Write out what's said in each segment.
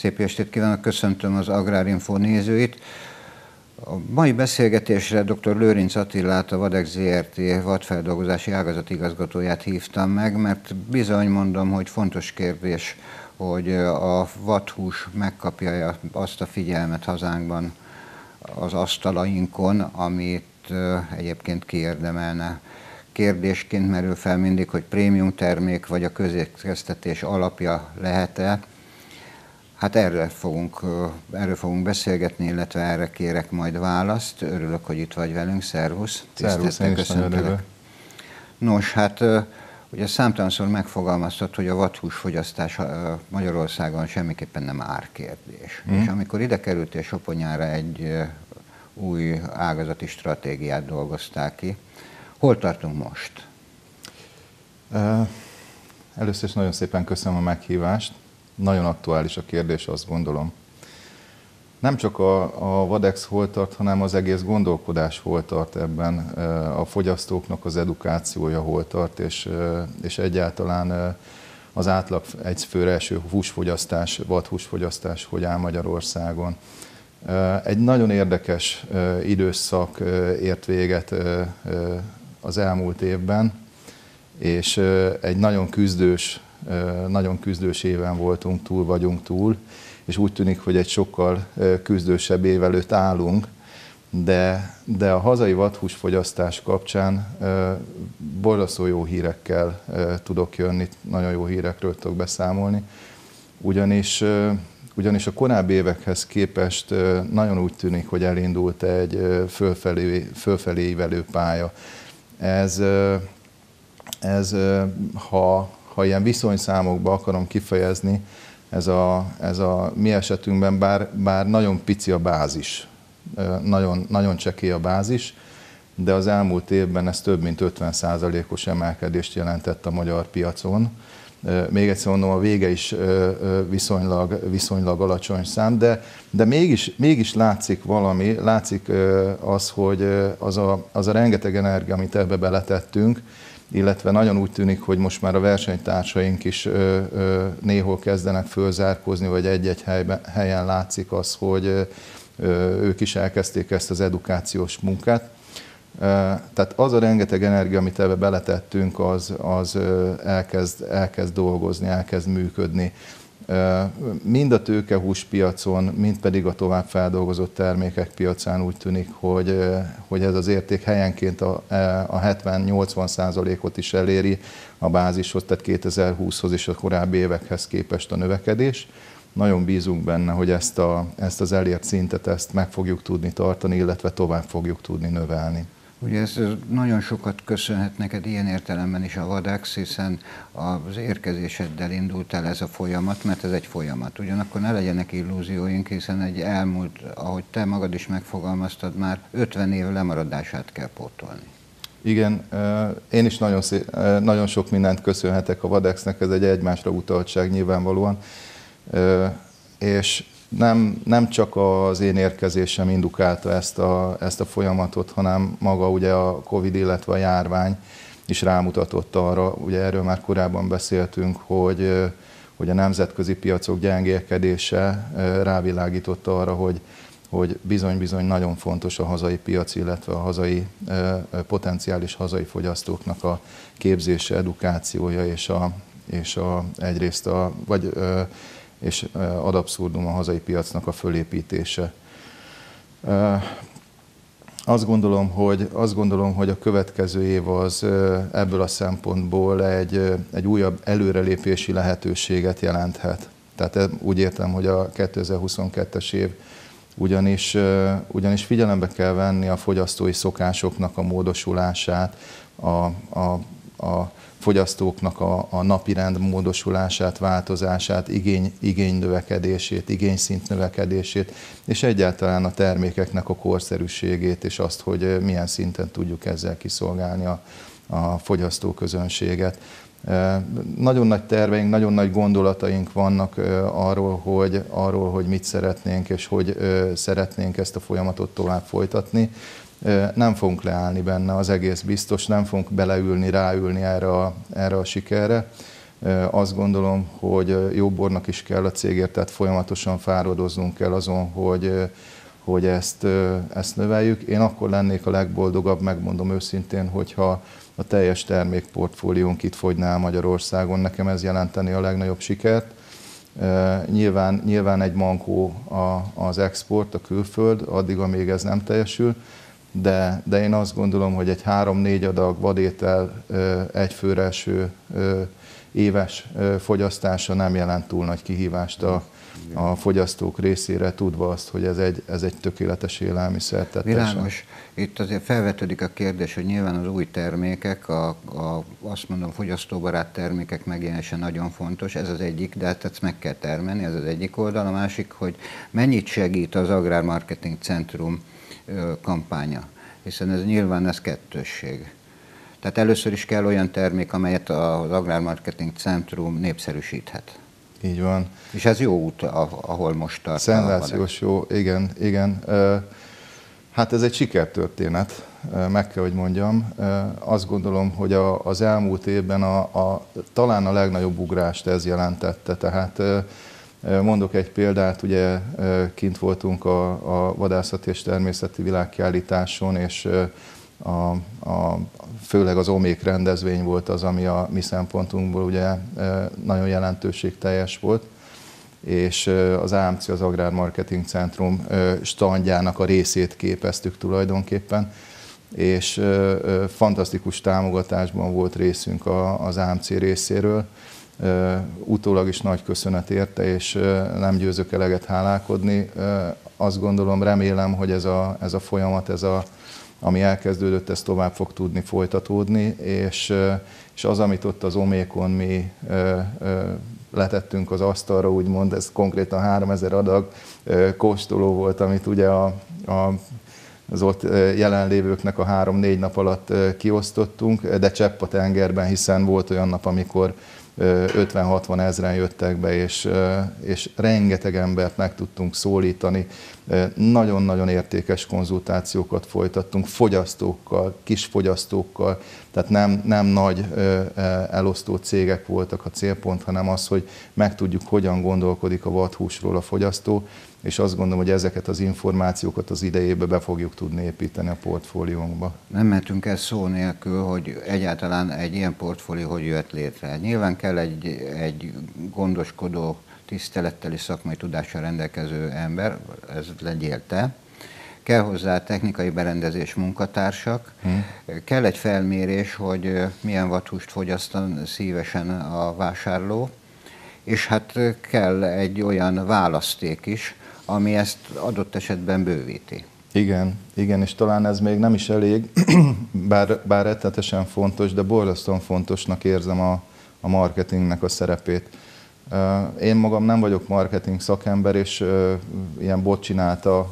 Szép estét kívánok, köszöntöm az Agrárinfo nézőit. A mai beszélgetésre dr. Lőrinc Attilát, a Vadex Zrt. Vadfeldolgozási ágazat igazgatóját hívtam meg, mert bizony mondom, hogy fontos kérdés, hogy a vadhús megkapja azt a figyelmet hazánkban az asztalainkon, amit egyébként kiérdemelne. Kérdésként merül fel mindig, hogy prémium termék vagy a közétkeztetés alapja lehet-e. Hát erről fogunk beszélgetni, illetve erre kérek majd választ. Örülök, hogy itt vagy velünk. Szervusz. Szervusz, én is nagyon örülök. Nos, hát ugye számtalanszor megfogalmaztat, hogy a vadhús fogyasztás Magyarországon semmiképpen nem árkérdés. És amikor ide kerültél Soponyára, egy új ágazati stratégiát dolgozták ki. Hol tartunk most? Először is nagyon szépen köszönöm a meghívást. Nagyon aktuális a kérdés, azt gondolom. Nem csak a Vadex hol tart, hanem az egész gondolkodás hol tart ebben, a fogyasztóknak az edukációja hol tart, és egyáltalán az átlag egyfőre eső húsfogyasztás, vadhúsfogyasztás hogy áll Magyarországon. Egy nagyon érdekes időszak ért véget az elmúlt évben, és egy nagyon küzdős éven vagyunk túl, és úgy tűnik, hogy egy sokkal küzdősebb év előtt állunk, de a hazai vadhúsfogyasztás kapcsán borzasztó jó hírekkel tudok jönni, nagyon jó hírekről tudok beszámolni, ugyanis a korábbi évekhez képest nagyon úgy tűnik, hogy elindult egy fölfelé ívelő pálya. Ez ha ilyen viszonyszámokba akarom kifejezni, ez a mi esetünkben bár nagyon pici a bázis, nagyon csekély a bázis, de az elmúlt évben ez több mint 50%-os emelkedést jelentett a magyar piacon. Még egyszer mondom, a vége is viszonylag alacsony szám, de mégis látszik valami, látszik az, hogy az a rengeteg energia, amit ebbe beletettünk, illetve nagyon úgy tűnik, hogy most már a versenytársaink is néhol kezdenek fölzárkózni, vagy egy-egy helyen látszik az, hogy ők is elkezdték ezt az edukációs munkát. Tehát az a rengeteg energia, amit ebbe beletettünk, az elkezd dolgozni, elkezd működni. Mind a tőkehús piacon, mind pedig a tovább feldolgozott termékek piacán úgy tűnik, hogy ez az érték helyenként a 70-80%-ot is eléri a bázishoz, tehát 2020-hoz és a korábbi évekhez képest a növekedés. Nagyon bízunk benne, hogy ezt az elért szintet meg fogjuk tudni tartani, illetve tovább fogjuk tudni növelni. Ugye ez nagyon sokat köszönhet neked ilyen értelemben is a Vadex, hiszen az érkezéseddel indult el ez a folyamat, mert ez egy folyamat. Ugyanakkor ne legyenek illúzióink, hiszen egy elmúlt, ahogy te magad is megfogalmaztad, már 50 év lemaradását kell pótolni. Igen, én is nagyon sok mindent köszönhetek a Vadexnek, ez egy egymásra utaltság nyilvánvalóan, és nem csak az én érkezésem indukálta ezt a folyamatot, hanem maga ugye a Covid, illetve a járvány is rámutatott arra, ugye erről már korábban beszéltünk, hogy a nemzetközi piacok gyengélkedése rávilágította arra, hogy bizony-bizony nagyon fontos a hazai piac, illetve a potenciális hazai fogyasztóknak a képzése, edukációja és ad abszurdum a hazai piacnak a fölépítése. Azt gondolom, hogy a következő év az ebből a szempontból egy újabb előrelépési lehetőséget jelenthet. Tehát úgy értem, hogy a 2022-es év ugyanis figyelembe kell venni a fogyasztói szokásoknak a módosulását, a fogyasztóknak a napirend módosulását, változását, igénynövekedését, igényszint növekedését, és egyáltalán a termékeknek a korszerűségét, és azt, hogy milyen szinten tudjuk ezzel kiszolgálni a fogyasztóközönséget. Nagyon nagy terveink, nagyon nagy gondolataink vannak arról, hogy mit szeretnénk, és hogy szeretnénk ezt a folyamatot tovább folytatni. Nem fogunk leállni benne, az egész biztos, nem fogunk ráülni erre a sikerre. Azt gondolom, hogy jó bornak is kell a cégért, tehát folyamatosan fáradoznunk kell azon, hogy ezt növeljük. Én akkor lennék a legboldogabb, megmondom őszintén, hogyha a teljes termékportfóliónk itt fogyná Magyarországon. Nekem ez jelenteni a legnagyobb sikert. Nyilván egy mankó az export, a külföld, addig, amíg ez nem teljesül, de én azt gondolom, hogy egy 3-4 adag vadétel egy főre eső éves fogyasztása nem jelent túl nagy kihívást a fogyasztók részére, tudva azt, hogy ez egy tökéletes élelmiszer. Világos. Itt azért felvetődik a kérdés, hogy nyilván az új termékek, azt mondom, fogyasztóbarát termékek megjelenése nagyon fontos, ez az egyik, de hát ezt meg kell termelni, ez az egyik oldal. A másik, hogy mennyit segít az Agrármarketing Centrum kampánya, hiszen ez nyilván ez kettősség. Tehát először is kell olyan termék, amelyet az Agrármarketing Centrum népszerűsíthet. Így van. És ez jó út, ahol most tart. Szenzációs jó, igen. Hát ez egy sikertörténet, meg kell, hogy mondjam. Azt gondolom, hogy az elmúlt évben talán a legnagyobb ugrást ez jelentette. Tehát mondok egy példát, ugye kint voltunk a Vadászati és Természeti Világkiállításon, és főleg az Omék rendezvény volt az, ami a mi szempontunkból ugye nagyon jelentőségteljes volt, és az AMC, az Agrármarketing Centrum standjának a részét képeztük tulajdonképpen, és fantasztikus támogatásban volt részünk az AMC részéről. Utólag is nagy köszönet érte, és nem győzök eleget hálálkodni. Azt gondolom, remélem, hogy ez a folyamat, ami elkezdődött, ez tovább fog tudni folytatódni, és az, amit ott az Omékon mi letettünk az asztalra, úgymond, ez konkrétan 3000 adag kóstoló volt, amit ugye az ott jelenlévőknek a 3-4 nap alatt kiosztottunk, de csepp a tengerben, hiszen volt olyan nap, amikor 50-60 ezren jöttek be, és rengeteg embert meg tudtunk szólítani. Nagyon-nagyon értékes konzultációkat folytattunk fogyasztókkal, kisfogyasztókkal, tehát nem nagy elosztó cégek voltak a célpont, hanem az, hogy megtudjuk, hogyan gondolkodik a vadhúsról a fogyasztó, és azt gondolom, hogy ezeket az információkat az idejébe be fogjuk tudni építeni a portfóliónkba. Nem mentünk el szó nélkül, hogy egyáltalán egy ilyen portfólió hogy jött létre. Nyilván kell egy gondoskodó, tisztelettel és szakmai tudással rendelkező ember, ez legyél te. Kell hozzá technikai berendezés, munkatársak, kell egy felmérés, hogy milyen vadhúst fogyasztan szívesen a vásárló, és hát kell egy olyan választék is, ami ezt adott esetben bővíti. Igen, és talán ez még nem is elég, bár rettenetesen fontos, de borzasztóan fontosnak érzem a marketingnek a szerepét. Én magam nem vagyok marketing szakember, és ilyen botcsinálta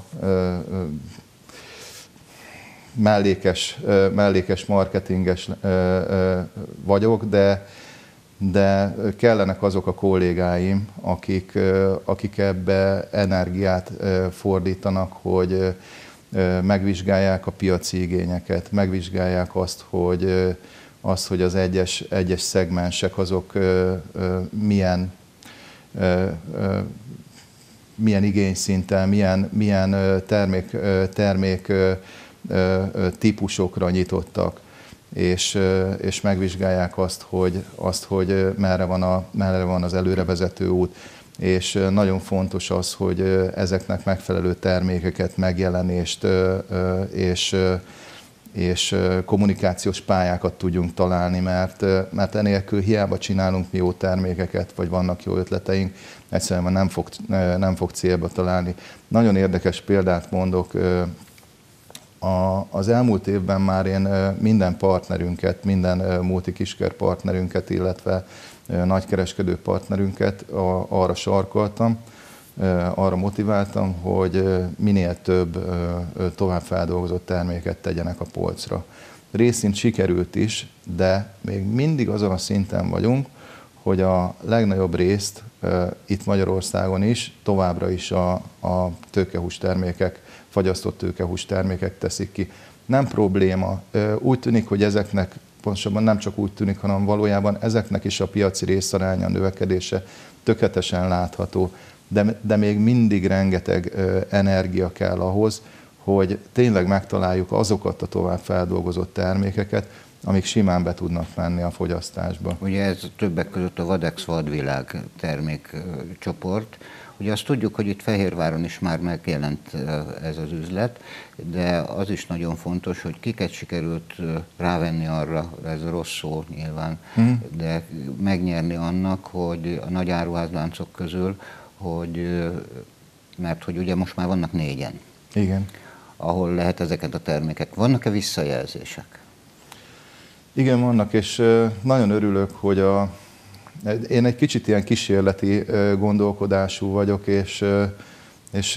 mellékes marketinges vagyok, de kellenek azok a kollégáim, akik ebbe energiát fordítanak, hogy megvizsgálják a piaci igényeket, megvizsgálják azt, hogy az egyes szegmensek azok milyen igényszinttel, milyen termék típusokra nyitottak, és megvizsgálják azt, hogy merre van az előrevezető út. És nagyon fontos az, hogy ezeknek megfelelő termékeket, megjelenést és kommunikációs pályákat tudjunk találni, mert enélkül hiába csinálunk mi jó termékeket, vagy vannak jó ötleteink, egyszerűen nem fog célba találni. Nagyon érdekes példát mondok. Az elmúlt évben már én minden partnerünket, minden multikisker partnerünket, illetve nagykereskedő partnerünket arra sarkoltam, arra motiváltam, hogy minél több továbbfeldolgozott terméket tegyenek a polcra. Részint sikerült is, de még mindig azon a szinten vagyunk, hogy a legnagyobb részt itt Magyarországon is, továbbra is a tőkehús termékek, fagyasztott tőkehús termékek teszik ki. Nem probléma. Úgy tűnik, hogy ezeknek pontosabban nem csak úgy tűnik, hanem valójában ezeknek is a piaci részaránya, növekedése tökéletesen látható, de még mindig rengeteg energia kell ahhoz, hogy tényleg megtaláljuk azokat a tovább feldolgozott termékeket, amik simán be tudnak menni a fogyasztásba. Ugye ez többek között a Vadex vadvilág termékcsoport. Ugye azt tudjuk, hogy itt Fehérváron is már megjelent ez az üzlet, de az is nagyon fontos, hogy kiket sikerült rávenni arra, ez rossz szó nyilván, de megnyerni annak, hogy a nagy áruházláncok közül, mert hogy ugye most már vannak 4-en. Igen. Ahol lehet ezeket a termékek. Vannak-e visszajelzések? Igen, vannak, és nagyon örülök, hogy én egy kicsit ilyen kísérleti gondolkodású vagyok, és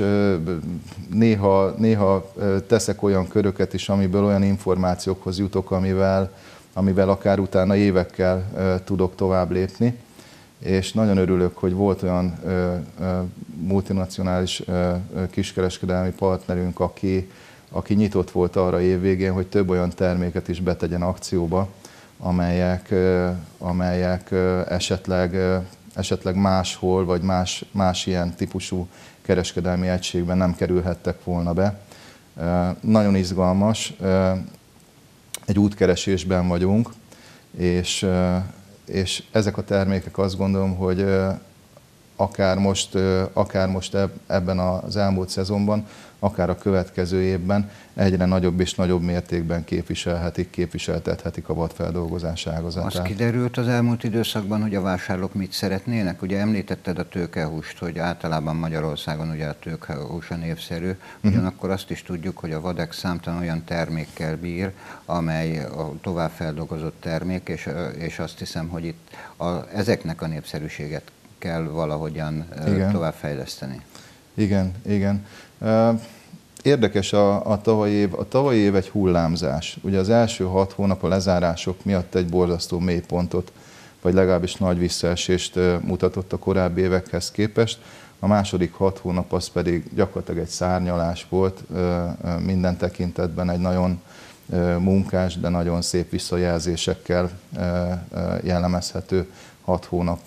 néha teszek olyan köröket is, amiből olyan információkhoz jutok, amivel akár utána évekkel tudok tovább lépni. És nagyon örülök, hogy volt olyan multinacionális kiskereskedelmi partnerünk, aki nyitott volt arra évvégén, hogy több olyan terméket is betegyen akcióba, amelyek esetleg máshol, vagy más ilyen típusú kereskedelmi egységben nem kerülhettek volna be. Nagyon izgalmas, egy útkeresésben vagyunk, és ezek a termékek azt gondolom, hogy akár most ebben az elmúlt szezonban, akár a következő évben egyre nagyobb és nagyobb mértékben képviseltethetik a vadfeldolgozás ágazatát. Az kiderült az elmúlt időszakban, hogy a vásárlók mit szeretnének? Ugye említetted a tőkehúst, hogy általában Magyarországon ugye a tőkehús a népszerű, ugyanakkor azt is tudjuk, hogy a Vadex számtalan olyan termékkel bír, amely a továbbfeldolgozott termék, és azt hiszem, hogy itt ezeknek a népszerűséget kell valahogyan továbbfejleszteni. Igen. Érdekes a tavalyi év. A tavalyi év egy hullámzás. Ugye az első 6 hónap a lezárások miatt egy borzasztó mélypontot, vagy legalábbis nagy visszaesést mutatott a korábbi évekhez képest. A második 6 hónap az pedig gyakorlatilag egy szárnyalás volt, minden tekintetben egy nagyon munkás, de nagyon szép visszajelzésekkel jellemezhető 6 hónap.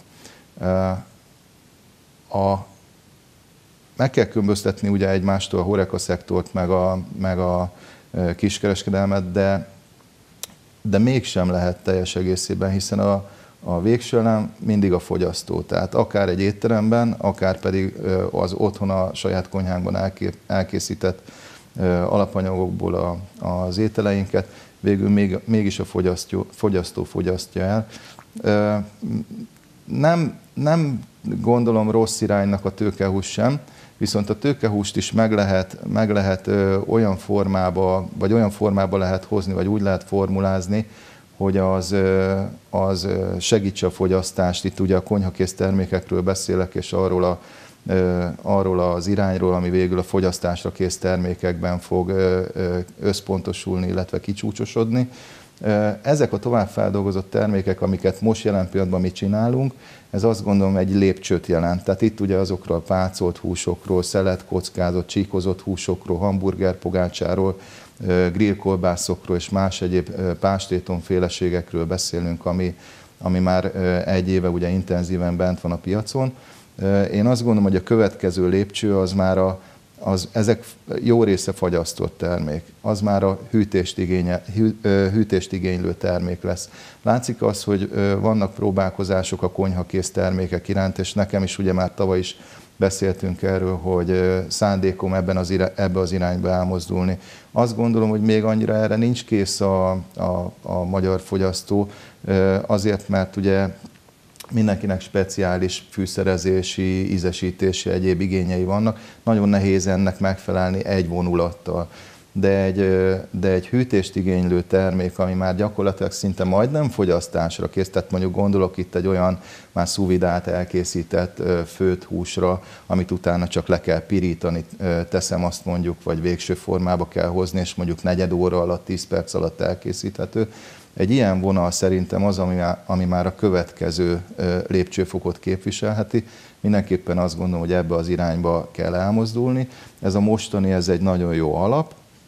Meg kell különböztetni ugye egymástól a HoReCa szektort, meg a kiskereskedelmet, de mégsem lehet teljes egészében, hiszen a végső elem mindig a fogyasztó. Tehát akár egy étteremben, akár pedig az otthon a saját konyhánkban elkészített alapanyagokból az ételeinket, végül mégis a fogyasztó fogyasztja el. Nem gondolom rossz iránynak a tőkehús sem, viszont a tőkehúst is meg lehet olyan formába lehet hozni, vagy úgy lehet formulázni, hogy az segítse a fogyasztást. Itt ugye a konyhakész termékekről beszélek, és arról az irányról, ami végül a fogyasztásra kész termékekben fog összpontosulni, illetve kicsúcsosodni. Ezek a továbbfeldolgozott termékek, amiket most jelen pillanatban mi csinálunk, ez azt gondolom egy lépcsőt jelent. Tehát itt ugye azokról a pácolt húsokról, szeletkockázott, csíkozott húsokról, hamburgerpogácsáról, grillkolbászokról és más egyéb pástétonféleségekről beszélünk, ami már egy éve ugye intenzíven bent van a piacon. Én azt gondolom, hogy a következő lépcső az már ezek jó része fagyasztott termék, az már a hűtést igénylő termék lesz. Látszik az, hogy vannak próbálkozások a konyhakész termékek iránt, és nekem is ugye már tavaly is beszéltünk erről, hogy szándékom ebbe az irányba elmozdulni. Azt gondolom, hogy még annyira erre nincs kész a magyar fogyasztó, azért, mert ugye mindenkinek speciális fűszerezési, ízesítési, egyéb igényei vannak. Nagyon nehéz ennek megfelelni egy vonulattal. De egy hűtést igénylő termék, ami már gyakorlatilag szinte majdnem fogyasztásra kész, tehát mondjuk gondolok itt egy olyan már szuvidát elkészített főtt húsra, amit utána csak le kell pirítani, teszem azt mondjuk, vagy végső formába kell hozni, és mondjuk negyed óra alatt, 10 perc alatt elkészíthető. Egy ilyen vonal szerintem az, ami már a következő lépcsőfokot képviselheti. Mindenképpen azt gondolom, hogy ebbe az irányba kell elmozdulni. Ez a mostani, ez egy nagyon jó alap,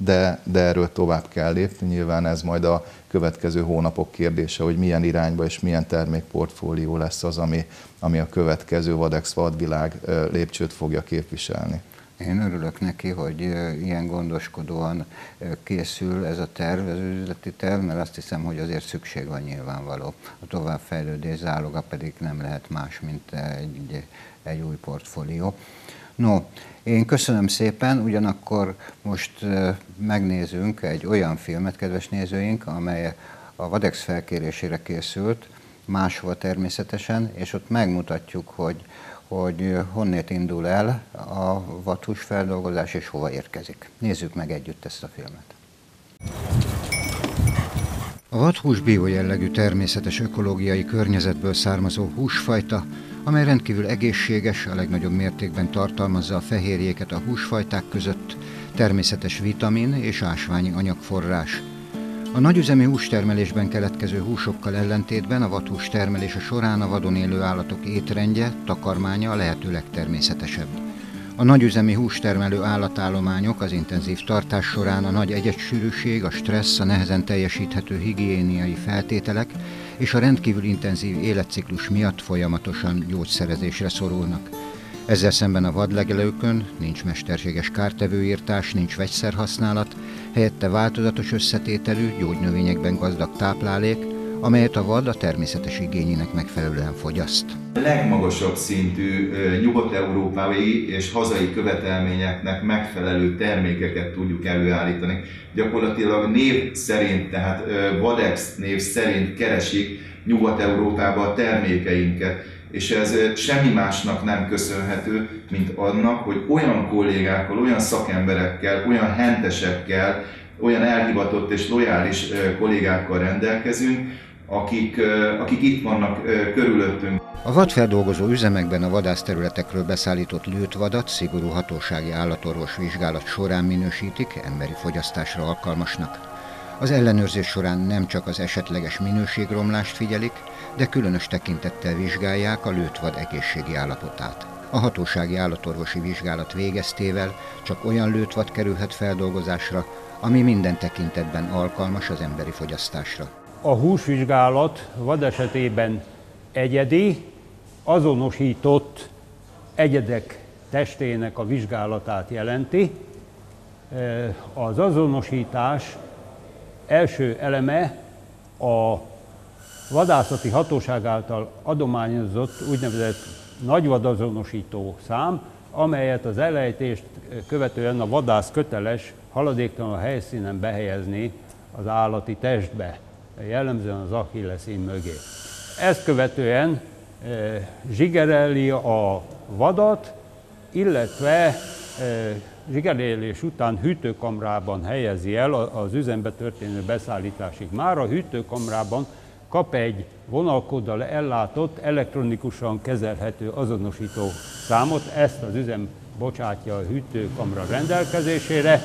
de erről tovább kell lépni. Nyilván ez majd a következő hónapok kérdése, hogy milyen irányba és milyen termékportfólió lesz az, ami a következő Vadex vadvilág lépcsőt fogja képviselni. Én örülök neki, hogy ilyen gondoskodóan készül ez a terv, ez üzleti terv, mert azt hiszem, hogy azért szükség van nyilvánvaló. A továbbfejlődés záloga pedig nem lehet más, mint egy új portfólió. No, én köszönöm szépen, ugyanakkor most megnézünk egy olyan filmet, kedves nézőink, amely a Vadex felkérésére készült, máshova természetesen, és ott megmutatjuk, hogy honnét indul el a vadhús feldolgozás és hova érkezik. Nézzük meg együtt ezt a filmet. A vadhús biojellegű természetes ökológiai környezetből származó húsfajta, amely rendkívül egészséges, a legnagyobb mértékben tartalmazza a fehérjéket a húsfajták között, természetes vitamin és ásványi anyagforrás. A nagyüzemi hústermelésben keletkező húsokkal ellentétben a vadhús termelése során a vadon élő állatok étrendje, takarmánya a lehető legtermészetesebb. A nagyüzemi hústermelő állatállományok az intenzív tartás során a nagy egyedssűrűség, a stressz, a nehezen teljesíthető higiéniai feltételek és a rendkívül intenzív életciklus miatt folyamatosan gyógyszerezésre szorulnak. Ezzel szemben a vadlegelőkön nincs mesterséges kártevőírtás, nincs vegyszerhasználat, helyette változatos összetételű, gyógynövényekben gazdag táplálék, amelyet a vad a természetes igényének megfelelően fogyaszt. A legmagasabb szintű nyugat-európai és hazai követelményeknek megfelelő termékeket tudjuk előállítani. Gyakorlatilag név szerint, tehát Vadex név szerint keresik Nyugat-Európában a termékeinket. És ez semmi másnak nem köszönhető, mint annak, hogy olyan kollégákkal, olyan szakemberekkel, olyan hentesekkel, olyan elhivatott és lojális kollégákkal rendelkezünk, akik itt vannak körülöttünk. A vadfeldolgozó üzemekben a vadászterületekről beszállított lőttvadat szigorú hatósági állatorvos vizsgálat során minősítik emberi fogyasztásra alkalmasnak. Az ellenőrzés során nem csak az esetleges minőségromlást figyelik, de különös tekintettel vizsgálják a lőttvad egészségi állapotát. A hatósági állatorvosi vizsgálat végeztével csak olyan lőttvad kerülhet feldolgozásra, ami minden tekintetben alkalmas az emberi fogyasztásra. A húsvizsgálat vad esetében egyedi, azonosított egyedek testének a vizsgálatát jelenti. Az azonosítás első eleme a vadászati hatóság által adományozott úgynevezett nagyvadazonosító szám, amelyet az elejtést követően a vadász köteles haladéktalan helyszínen behelyezni az állati testbe, jellemzően az achilleszín mögé. Ezt követően zsigereli a vadat, illetve zsigerelés után hűtőkamrában helyezi el az üzembe történő beszállításig. Már a hűtőkamrában kap egy vonalkóddal ellátott, elektronikusan kezelhető azonosító számot, ezt az üzem bocsátja a hűtőkamra rendelkezésére,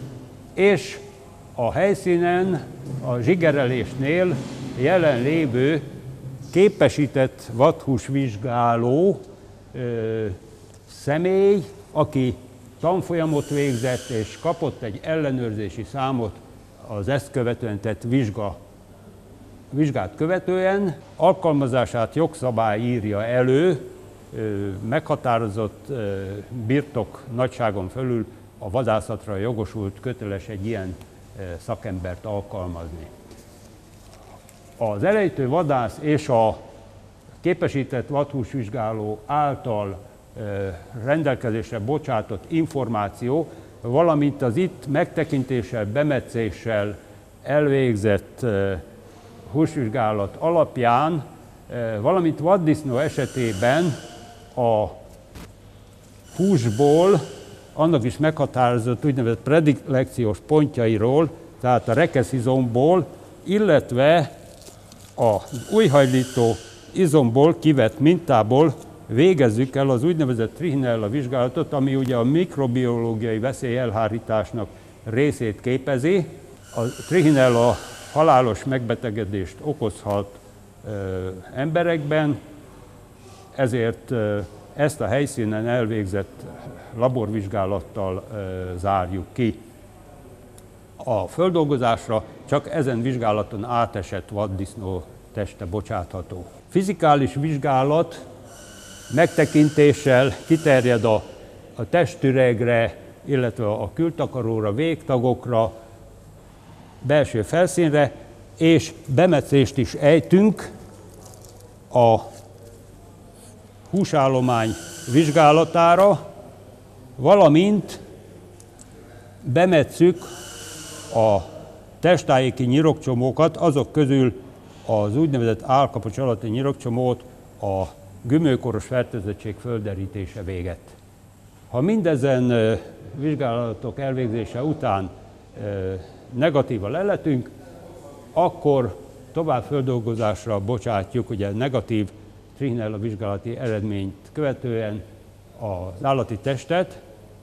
és a helyszínen, a zsigerelésnél jelenlévő képesített vadhúsvizsgáló személy, aki tanfolyamot végzett és kapott egy ellenőrzési számot az ezt követően tett vizsgát követően, alkalmazását jogszabály írja elő, meghatározott birtok nagyságon felül a vadászatra jogosult köteles egy ilyen szakembert alkalmazni. Az elejtő vadász és a képesített vadhúsvizsgáló által rendelkezésre bocsátott információ, valamint az itt megtekintéssel, bemetszéssel elvégzett húsvizsgálat alapján, valamint vaddisznó esetében a húsból, annak is meghatározott úgynevezett predilekciós pontjairól, tehát a rekeszizomból, illetve az újhajlító izomból kivett mintából végezzük el az úgynevezett trichinella vizsgálatot, ami ugye a mikrobiológiai veszélyelhárításnak részét képezi. A trichinella halálos megbetegedést okozhat emberekben, ezért ezt a helyszínen elvégzett laborvizsgálattal zárjuk ki. A földolgozásra csak ezen vizsgálaton átesett vaddisznó teste bocsátható. Fizikális vizsgálat megtekintéssel kiterjed a testüregre, illetve a kültakaróra, végtagokra, belső felszínre, és bemetszést is ejtünk a húsállomány vizsgálatára, valamint bemetszük a testtájéki nyirokcsomókat, azok közül az úgynevezett állkapocs alatti nyirokcsomót a gümőkoros fertőzöttség földerítése véget. Ha mindezen vizsgálatok elvégzése után negatív a leletünk, akkor tovább földolgozásra bocsátjuk, ugye negatív trichinella vizsgálati eredményt követően az állati testet.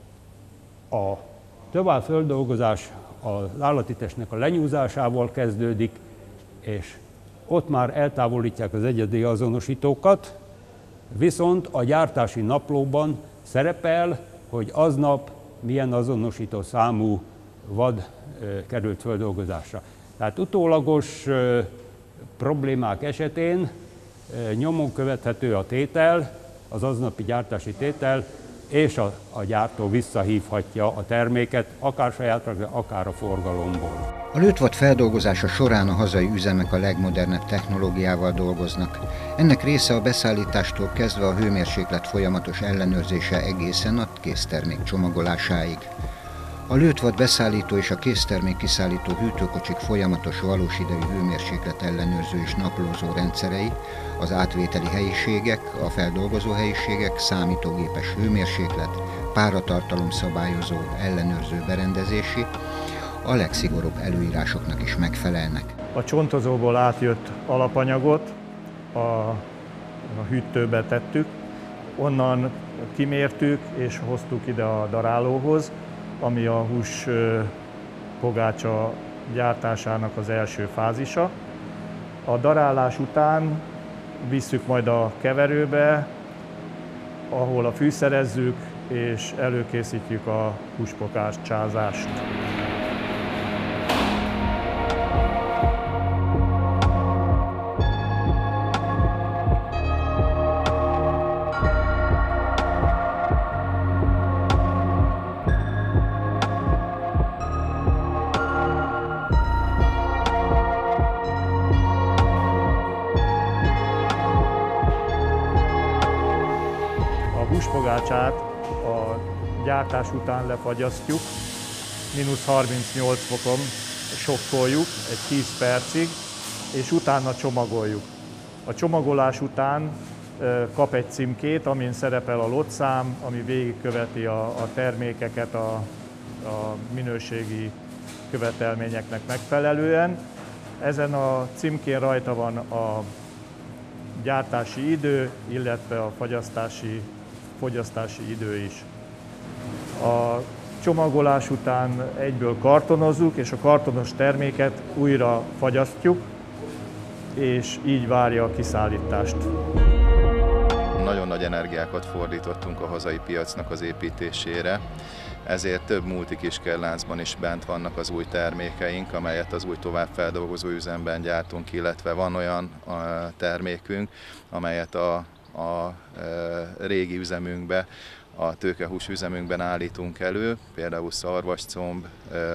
A tovább földolgozás az állati testnek a lenyúzásával kezdődik, és ott már eltávolítják az egyedi azonosítókat, viszont a gyártási naplóban szerepel, hogy aznap milyen azonosító számú vad került földolgozásra. Tehát utólagos problémák esetén nyomon követhető a tétel, az aznapi gyártási tétel, és a gyártó visszahívhatja a terméket, akár sajátra, akár a forgalomból. A lőttvad feldolgozása során a hazai üzemek a legmodernebb technológiával dolgoznak. Ennek része a beszállítástól kezdve a hőmérséklet folyamatos ellenőrzése egészen a késztermék csomagolásáig. A lőttvad beszállító és a késztermék kiszállító hűtőkocsik folyamatos valós idejű hőmérséklet ellenőrző és naplózó rendszerei, az átvételi helyiségek, a feldolgozó helyiségek, számítógépes hőmérséklet, páratartalom szabályozó, ellenőrző berendezési, a legszigorúbb előírásoknak is megfelelnek. A csontozóból átjött alapanyagot a hűtőbe tettük, onnan kimértük és hoztuk ide a darálóhoz, ami a hús pogácsa gyártásának az első fázisa. A darálás után visszük majd a keverőbe, ahol fűszerezzük és előkészítjük a húspogácsázást. Húspogácsát a gyártás után lefagyasztjuk, -38 fokon sokkoljuk egy 10 percig, és utána csomagoljuk. A csomagolás után kap egy címkét, amin szerepel a lottszám, ami végigköveti a termékeket a minőségi követelményeknek megfelelően. Ezen a címkén rajta van a gyártási idő, illetve a fogyasztási idő is. A csomagolás után egyből kartonozzuk, és a kartonos terméket újra fagyasztjuk, és így várja a kiszállítást. Nagyon nagy energiákat fordítottunk a hazai piacnak az építésére, ezért több multikiskerláncban is bent vannak az új termékeink, amelyet az új továbbfeldolgozó üzemben gyártunk, illetve van olyan termékünk, amelyet a régi üzemünkbe, a tőkehús üzemünkben állítunk elő, például szarvascomb,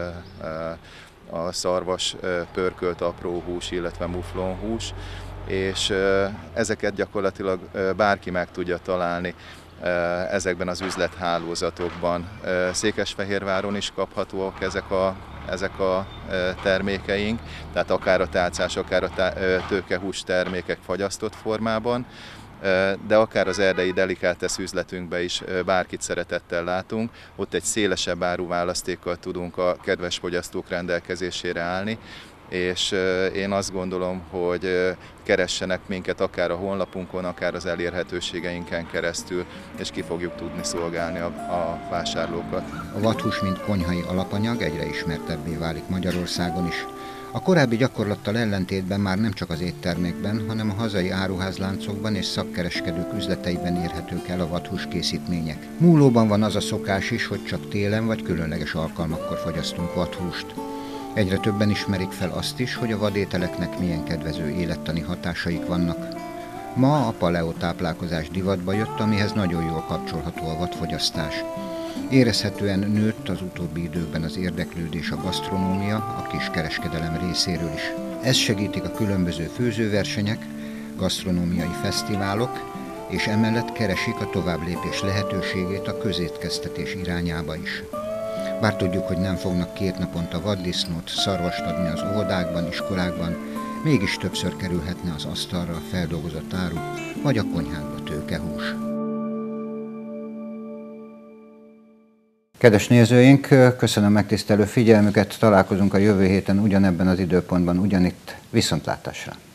a szarvas pörkölt apró hús, illetve muflonhús, és ezeket gyakorlatilag bárki meg tudja találni ezekben az üzlethálózatokban. Székesfehérváron is kaphatóak ezek a termékeink, tehát akár a tálcás, akár a tőkehús termékek fagyasztott formában, de akár az erdei delikátesz üzletünkben is bárkit szeretettel látunk, ott egy szélesebb áruválasztékkal tudunk a kedves fogyasztók rendelkezésére állni, és én azt gondolom, hogy keressenek minket akár a honlapunkon, akár az elérhetőségeinken keresztül, és ki fogjuk tudni szolgálni a vásárlókat. A vadhús, mint konyhai alapanyag egyre ismertebbé válik Magyarországon is. A korábbi gyakorlattal ellentétben már nem csak az éttermekben, hanem a hazai áruházláncokban és szakkereskedők üzleteiben érhetők el a vadhús készítmények. Múlóban van az a szokás is, hogy csak télen vagy különleges alkalmakkor fogyasztunk vadhúst. Egyre többen ismerik fel azt is, hogy a vadételeknek milyen kedvező élettani hatásaik vannak. Ma a paleotáplálkozás divatba jött, amihez nagyon jól kapcsolható a vadfogyasztás. Érezhetően nőtt az utóbbi időkben az érdeklődés a gasztronómia, a kiskereskedelem részéről is. Ezt segítik a különböző főzőversenyek, gasztronómiai fesztiválok, és emellett keresik a továbblépés lehetőségét a közétkeztetés irányába is. Bár tudjuk, hogy nem fognak 2 naponta vaddisznót, szarvast adni az óvodákban, iskolákban, mégis többször kerülhetne az asztalra a feldolgozott áru, vagy a konyhánkba tőkehús. Kedves nézőink, köszönöm megtisztelő figyelmüket, találkozunk a jövő héten ugyanebben az időpontban, ugyanitt, viszontlátásra!